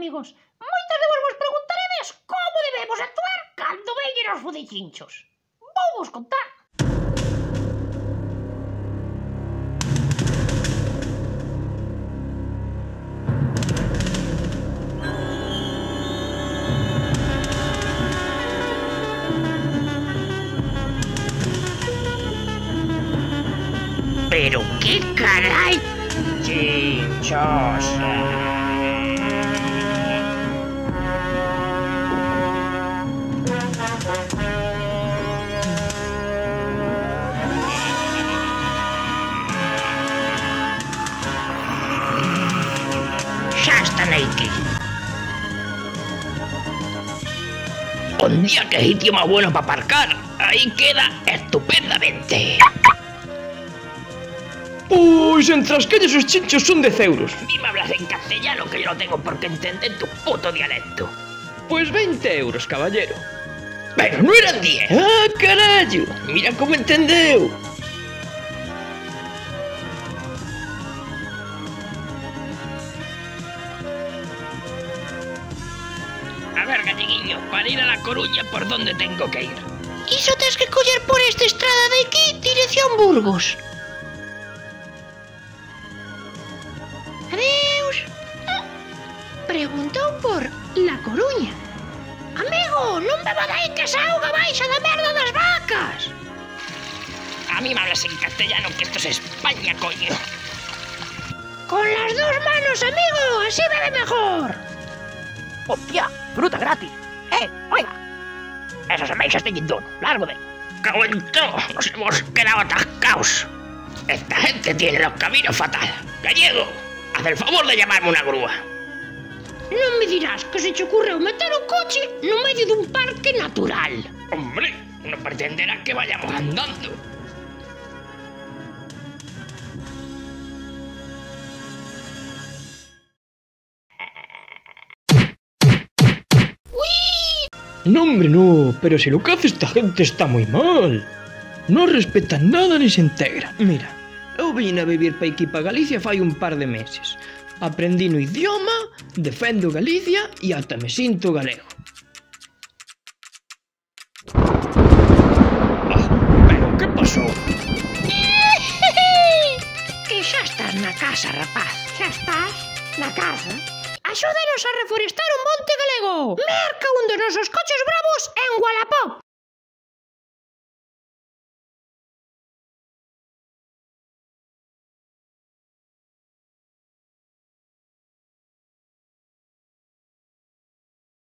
amigos, moitos de vos preguntaredes como debemos actuar cando veñen os fudichinchos. Vou vos contar. Pero que carai, chinchos. Xa están aquí. Un día que sitio más bueno para aparcar. Ahí queda estupendamente. Pois entre as calles os chinchos son 10 euros. Dime hablas en castellano que yo no tengo por qué entender tu puto dialecto. Pois 20 euros, caballero. Pero no eran 10. Ah, carallo, mira como entendeu. A ver, galleguiño, para ir a La Coruña, ¿por dónde tengo que ir? Iso tens que coller por esta estrada de aquí, dirección Burgos. Adeus. Preguntou por La Coruña. Amigo, non me vadai que esa auga baixa da merda das vacas. A mí me hablas en castellano, que esto es España, coño. Con las dos manos, amigo, así bebe mejor. ¡Hostia! ¡Fruta gratis! ¡Oiga! Esos ameixas teñen dono, largo de... ¡Cago en todo! ¡Nos hemos quedado atascados! Esta gente tiene los caminos fatal. ¡Gallego! Haz el favor de llamarme una grúa. Non me dirás que se che ocurreu meter o coche no medio dun parque natural. ¡Hombre! No pretenderás que vayamos andando. No, hombre, no, pero si lo que hace esta gente está muy mal. No respetan nada ni se integran. Mira, eu vine a vivir pa aquí pa Galicia fai un par de meses. Aprendí no idioma, defendo Galicia e ata me sinto galego. ¿Pero qué pasó? Que xa estás na casa, rapaz. Xa estás na casa. Axúdanos a reforestar un monte galego. Merca un dos nosos coches bravos en Wallapop.